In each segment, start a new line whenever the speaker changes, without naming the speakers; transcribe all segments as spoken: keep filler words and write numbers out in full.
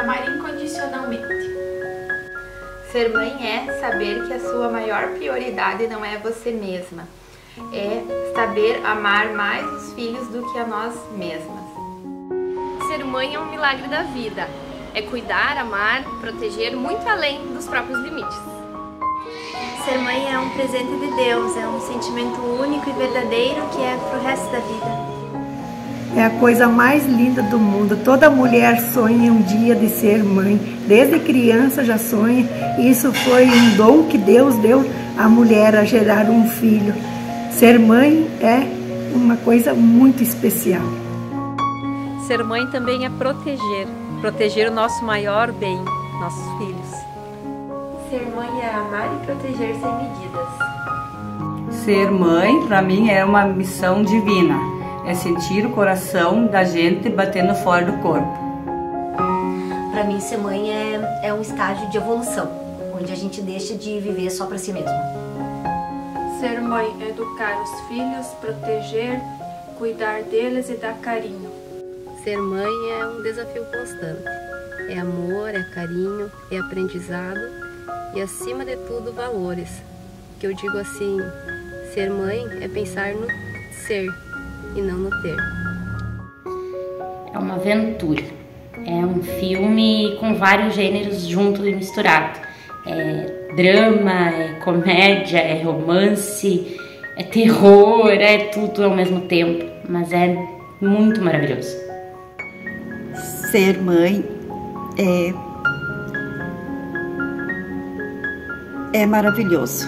amar incondicionalmente.
Ser mãe é saber que a sua maior prioridade não é você mesma. É saber amar mais os filhos do que a nós mesmas.
Ser mãe é um milagre da vida. É cuidar, amar, proteger muito além dos próprios limites.
Ser mãe é um presente de Deus, é um sentimento único e verdadeiro que é pro resto da vida.
É a coisa mais linda do mundo. Toda mulher sonha um dia de ser mãe. Desde criança já sonha. Isso foi um dom que Deus deu à mulher a gerar um filho. Ser mãe é uma coisa muito especial.
Ser mãe também é proteger. Proteger o nosso maior bem, nossos filhos.
Ser mãe é amar e proteger sem medidas.
Ser mãe, para mim, é uma missão divina. É sentir o coração da gente batendo fora do corpo.
Para mim, ser mãe é, é um estágio de evolução, onde a gente deixa de viver só para si mesmo.
Ser mãe é educar os filhos, proteger, cuidar deles e dar carinho.
Ser mãe é um desafio constante. É amor, é carinho, é aprendizado e, acima de tudo, valores. Que eu digo assim, ser mãe é pensar no ser e não no ter.
É uma aventura. É um filme com vários gêneros juntos e misturados. É drama, é comédia, é romance, é terror, é tudo ao mesmo tempo. Mas é muito maravilhoso.
Ser mãe é, é maravilhoso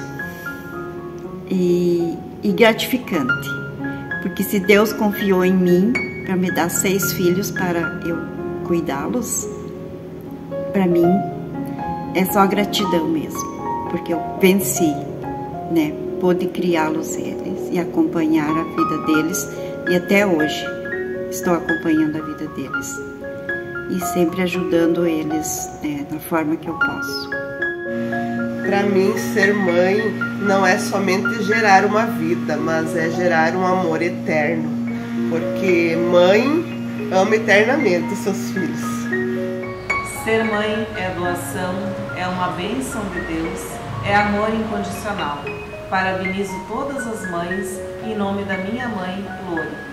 e, e gratificante, porque se Deus confiou em mim para me dar seis filhos para eu cuidá-los, para mim é só gratidão mesmo, porque eu venci, né? Pude criá-los eles e acompanhar a vida deles, e até hoje estou acompanhando a vida deles. E sempre ajudando eles, né, da forma que eu posso.
Para mim, ser mãe não é somente gerar uma vida, mas é gerar um amor eterno. Porque mãe ama eternamente seus filhos.
Ser mãe é doação, é uma bênção de Deus, é amor incondicional. Parabenizo todas as mães em nome da minha mãe, Lori.